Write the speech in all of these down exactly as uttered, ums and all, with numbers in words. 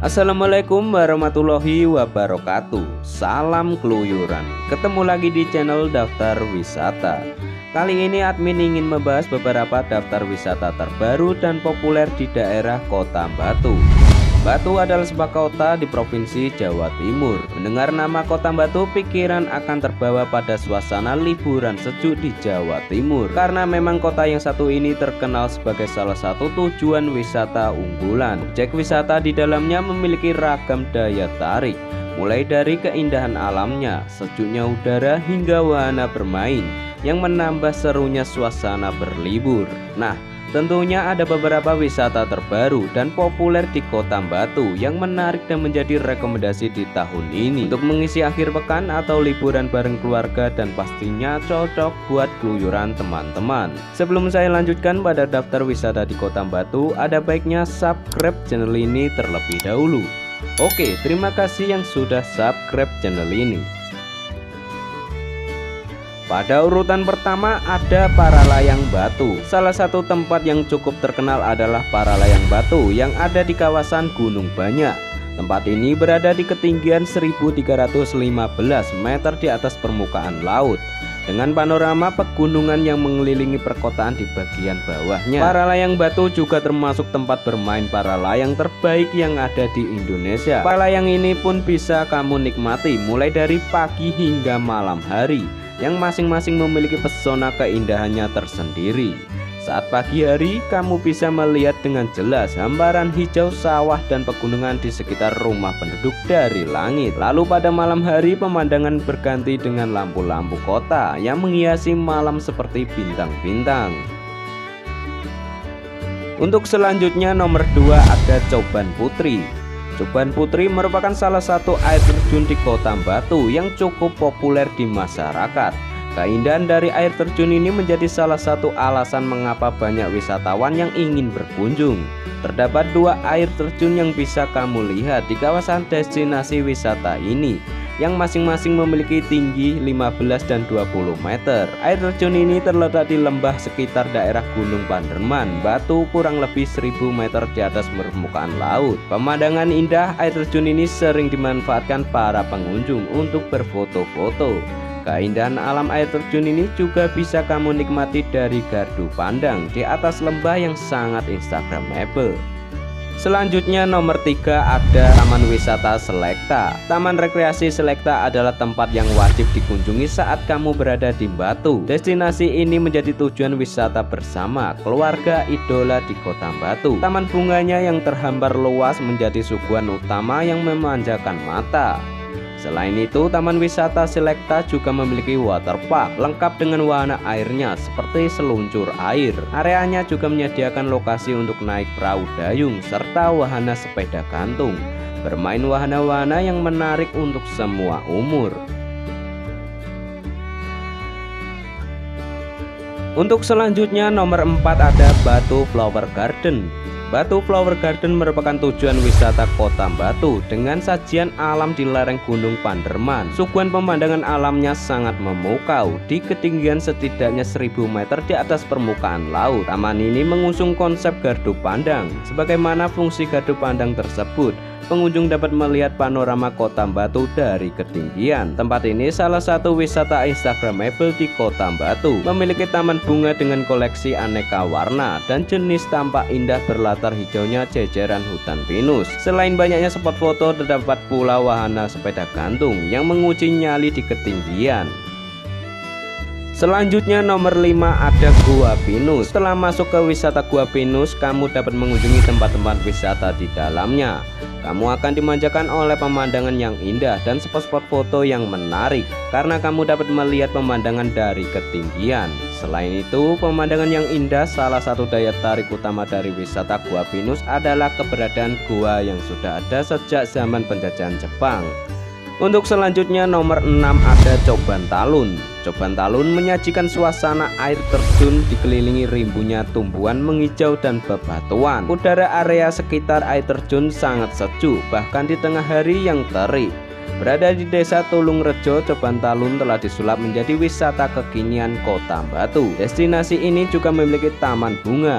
Assalamualaikum warahmatullahi wabarakatuh. Salam keluyuran. Ketemu lagi di channel Daftar Wisata. Kali ini admin ingin membahas beberapa daftar wisata terbaru dan populer di daerah Kota Batu. Batu adalah sebuah kota di Provinsi Jawa Timur. Mendengar nama Kota Batu, pikiran akan terbawa pada suasana liburan sejuk di Jawa Timur. Karena memang kota yang satu ini terkenal sebagai salah satu tujuan wisata unggulan. Objek wisata di dalamnya memiliki ragam daya tarik, mulai dari keindahan alamnya, sejuknya udara, hingga wahana bermain yang menambah serunya suasana berlibur. Nah, tentunya ada beberapa wisata terbaru dan populer di Kota Batu yang menarik dan menjadi rekomendasi di tahun ini untuk mengisi akhir pekan atau liburan bareng keluarga, dan pastinya cocok buat keluyuran teman-teman. Sebelum saya lanjutkan pada daftar wisata di Kota Batu, ada baiknya subscribe channel ini terlebih dahulu. Oke, terima kasih yang sudah subscribe channel ini. Pada urutan pertama ada Paralayang Batu. Salah satu tempat yang cukup terkenal adalah Paralayang Batu yang ada di kawasan Gunung Banyak. Tempat ini berada di ketinggian seribu tiga ratus lima belas meter di atas permukaan laut, dengan panorama pegunungan yang mengelilingi perkotaan di bagian bawahnya. Paralayang Batu juga termasuk tempat bermain para layang terbaik yang ada di Indonesia. Paralayang ini pun bisa kamu nikmati mulai dari pagi hingga malam hari, yang masing-masing memiliki pesona keindahannya tersendiri. Saat pagi hari, kamu bisa melihat dengan jelas hamparan hijau sawah dan pegunungan di sekitar rumah penduduk dari langit. Lalu pada malam hari, pemandangan berganti dengan lampu-lampu kota yang menghiasi malam seperti bintang-bintang. Untuk selanjutnya nomor dua ada Coban Putri. Coban Putri merupakan salah satu air terjun di Kota Batu yang cukup populer di masyarakat. Keindahan dari air terjun ini menjadi salah satu alasan mengapa banyak wisatawan yang ingin berkunjung. Terdapat dua air terjun yang bisa kamu lihat di kawasan destinasi wisata ini, yang masing-masing memiliki tinggi lima belas dan dua puluh meter. Air terjun ini terletak di lembah sekitar daerah Gunung Panderman, Batu, kurang lebih seribu meter di atas permukaan laut. Pemandangan indah air terjun ini sering dimanfaatkan para pengunjung untuk berfoto-foto. Keindahan alam air terjun ini juga bisa kamu nikmati dari gardu pandang di atas lembah yang sangat instagramable. Selanjutnya nomor tiga ada Taman Wisata Selekta. Taman Rekreasi Selekta adalah tempat yang wajib dikunjungi saat kamu berada di Batu. Destinasi ini menjadi tujuan wisata bersama keluarga idola di Kota Batu. Taman bunganya yang terhampar luas menjadi suguhan utama yang memanjakan mata. Selain itu, Taman Wisata Selekta juga memiliki waterpark lengkap dengan wahana airnya seperti seluncur air. Areanya juga menyediakan lokasi untuk naik perahu dayung serta wahana sepeda gantung. Bermain wahana-wahana yang menarik untuk semua umur. Untuk selanjutnya nomor empat ada Batu Flower Garden. Batu Flower Garden merupakan tujuan wisata Kota Batu dengan sajian alam di lereng Gunung Panderman. Suguhan pemandangan alamnya sangat memukau di ketinggian setidaknya seribu meter di atas permukaan laut. Taman ini mengusung konsep gardu pandang. Sebagaimana fungsi gardu pandang tersebut, pengunjung dapat melihat panorama Kota Batu dari ketinggian. Tempat ini salah satu wisata instagramable di Kota Batu. Memiliki taman bunga dengan koleksi aneka warna dan jenis tampak indah berlatar hijaunya jajaran hutan pinus. Selain banyaknya spot foto, terdapat pula wahana sepeda gantung yang menguji nyali di ketinggian. Selanjutnya nomor lima ada Gua Pinus. Setelah masuk ke wisata Gua Pinus, kamu dapat mengunjungi tempat-tempat wisata di dalamnya. Kamu akan dimanjakan oleh pemandangan yang indah dan spot-spot foto yang menarik karena kamu dapat melihat pemandangan dari ketinggian. Selain itu, pemandangan yang indah, salah satu daya tarik utama dari wisata Gua Pinus adalah keberadaan gua yang sudah ada sejak zaman penjajahan Jepang. Untuk selanjutnya nomor enam ada Coban Talun. Coban Talun menyajikan suasana air terjun dikelilingi rimbunya tumbuhan menghijau dan bebatuan. Udara area sekitar air terjun sangat sejuk, bahkan di tengah hari yang terik. Berada di desa Tulungrejo, Coban Talun telah disulap menjadi wisata kekinian Kota Batu. Destinasi ini juga memiliki taman bunga,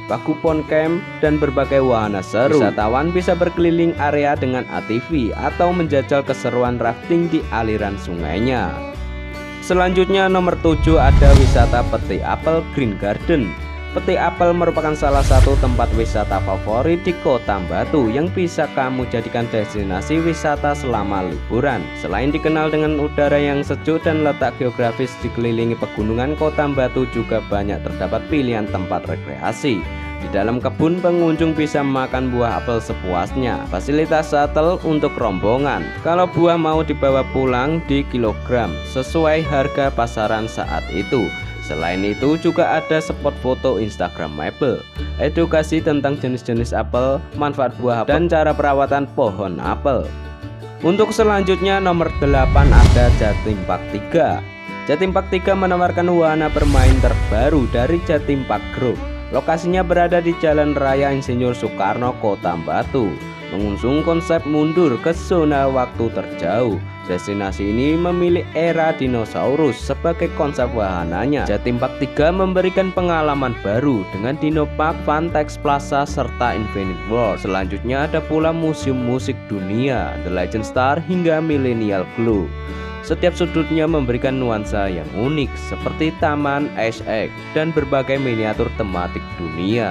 paku pon camp, dan berbagai wahana seru. Wisatawan bisa berkeliling area dengan A T V atau menjajal keseruan rafting di aliran sungainya. Selanjutnya nomor tujuh ada wisata Peti Apel Green Garden. Peti Apel merupakan salah satu tempat wisata favorit di Kota Batu yang bisa kamu jadikan destinasi wisata selama liburan. Selain dikenal dengan udara yang sejuk dan letak geografis dikelilingi pegunungan, Kota Batu juga banyak terdapat pilihan tempat rekreasi. Di dalam kebun, pengunjung bisa makan buah apel sepuasnya. Fasilitas shuttle untuk rombongan. Kalau buah mau dibawa pulang di kilogram sesuai harga pasaran saat itu. Selain itu juga ada spot foto instagramable, edukasi tentang jenis-jenis apel, manfaat buah apel, dan cara perawatan pohon apel. Untuk selanjutnya nomor delapan ada Jatim Park tiga. Jatim Park tiga menawarkan wahana bermain terbaru dari Jatim Park Group. Lokasinya berada di Jalan Raya Insinyur Soekarno, Kota Batu. Mengusung konsep mundur ke zona waktu terjauh. Destinasi ini memilih era dinosaurus sebagai konsep wahananya. Jatim Park tiga memberikan pengalaman baru dengan Dino Park, Vantex Plaza, serta Infinite World. Selanjutnya ada pula Museum Musik Dunia, The Legend Star, hingga Millennial Glow. Setiap sudutnya memberikan nuansa yang unik seperti Taman Ice Egg dan berbagai miniatur tematik dunia.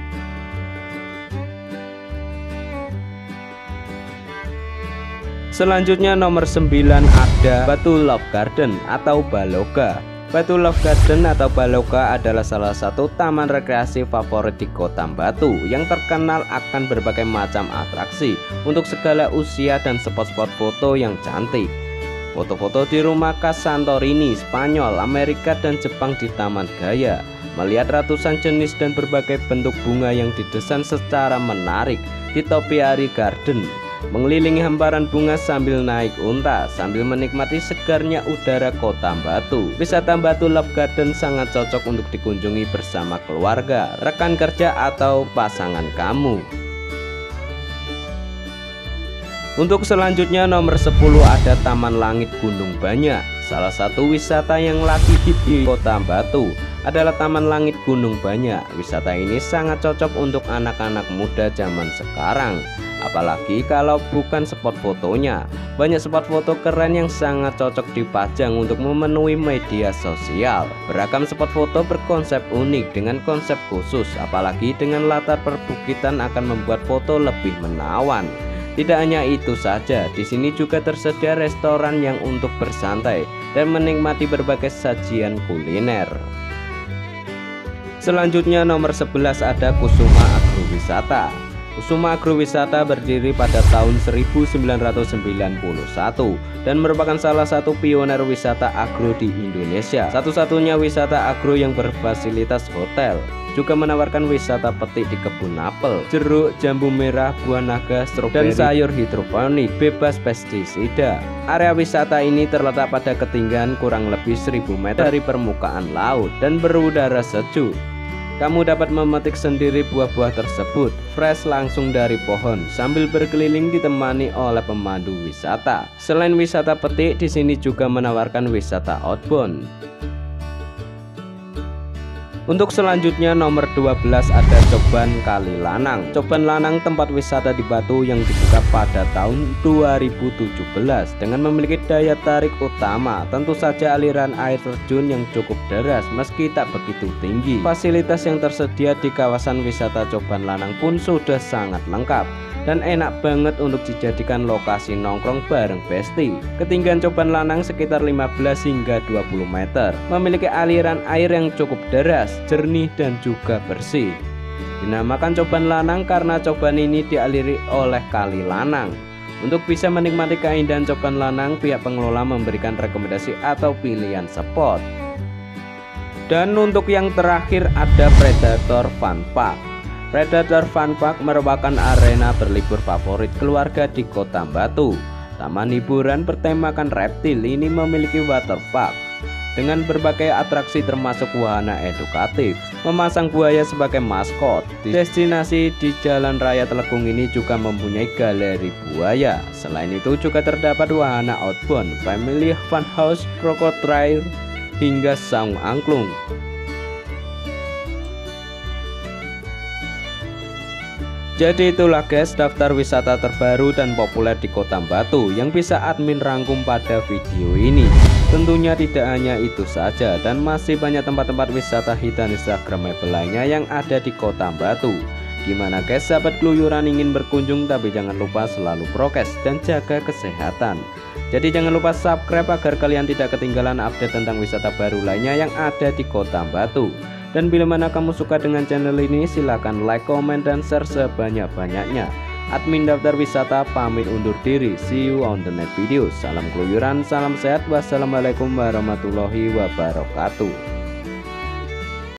Selanjutnya nomor sembilan ada Batu Love Garden atau Baloka. Batu Love Garden atau Baloka adalah salah satu taman rekreasi favorit di Kota Batu yang terkenal akan berbagai macam atraksi untuk segala usia dan spot-spot foto yang cantik. Foto-foto di rumah khas Santorini, Spanyol, Amerika, dan Jepang di Taman Gaya. Melihat ratusan jenis dan berbagai bentuk bunga yang didesain secara menarik di Topiary Garden. Mengelilingi hamparan bunga sambil naik unta, sambil menikmati segarnya udara Kota Batu. Wisata Batu Love Garden sangat cocok untuk dikunjungi bersama keluarga, rekan kerja, atau pasangan kamu. Untuk selanjutnya nomor sepuluh ada Taman Langit Gunung Banyak. Salah satu wisata yang lagi hit di Kota Batu adalah Taman Langit Gunung Banyak. Wisata ini sangat cocok untuk anak-anak muda zaman sekarang. Apalagi kalau bukan spot fotonya. Banyak spot foto keren yang sangat cocok dipajang untuk memenuhi media sosial. Beragam spot foto berkonsep unik dengan konsep khusus. Apalagi dengan latar perbukitan akan membuat foto lebih menawan. Tidak hanya itu saja, di sini juga tersedia restoran yang untuk bersantai dan menikmati berbagai sajian kuliner. Selanjutnya nomor sebelas ada Kusuma Agrowisata. Kusuma Agrowisata berdiri pada tahun seribu sembilan ratus sembilan puluh satu dan merupakan salah satu pioner wisata agro di Indonesia. Satu-satunya wisata agro yang berfasilitas hotel. Juga menawarkan wisata petik di kebun apel, jeruk, jambu merah, buah naga, stroberi, dan sayur hidroponik bebas pestisida. Area wisata ini terletak pada ketinggian kurang lebih seribu meter dari permukaan laut dan berudara sejuk. Kamu dapat memetik sendiri buah-buah tersebut fresh langsung dari pohon sambil berkeliling ditemani oleh pemandu wisata. Selain wisata petik, di sini juga menawarkan wisata outbound. Untuk selanjutnya nomor dua belas ada Coban Kali Lanang. Coban Lanang tempat wisata di Batu yang dibuka pada tahun dua ribu tujuh belas dengan memiliki daya tarik utama tentu saja aliran air terjun yang cukup deras meski tak begitu tinggi. Fasilitas yang tersedia di kawasan wisata Coban Lanang pun sudah sangat lengkap dan enak banget untuk dijadikan lokasi nongkrong bareng besti. Ketinggian Coban Lanang sekitar lima belas hingga dua puluh meter. Memiliki aliran air yang cukup deras, jernih, dan juga bersih. Dinamakan Coban Lanang karena coban ini dialiri oleh Kali Lanang. Untuk bisa menikmati keindahan Coban Lanang, pihak pengelola memberikan rekomendasi atau pilihan spot. Dan untuk yang terakhir ada Predator Fun Park. Predator Fun Park merupakan arena berlibur favorit keluarga di Kota Batu. Taman hiburan bertemakan reptil ini memiliki water park dengan berbagai atraksi termasuk wahana edukatif, memasang buaya sebagai maskot. Destinasi di Jalan Raya Telekung ini juga mempunyai galeri buaya. Selain itu juga terdapat wahana outbound, family fun house, crocodile, hingga saung angklung. Jadi itulah guys daftar wisata terbaru dan populer di Kota Batu yang bisa admin rangkum pada video ini. Tentunya tidak hanya itu saja dan masih banyak tempat-tempat wisata hidden instagramable lainnya yang ada di Kota Batu. Gimana guys sahabat keluyuran ingin berkunjung, tapi jangan lupa selalu prokes dan jaga kesehatan. Jadi jangan lupa subscribe agar kalian tidak ketinggalan update tentang wisata baru lainnya yang ada di Kota Batu. Dan bila mana kamu suka dengan channel ini, silahkan like, komen, dan share sebanyak-banyaknya. Admin daftar wisata pamit undur diri. See you on the next video. Salam keluyuran, salam sehat, wassalamualaikum warahmatullahi wabarakatuh.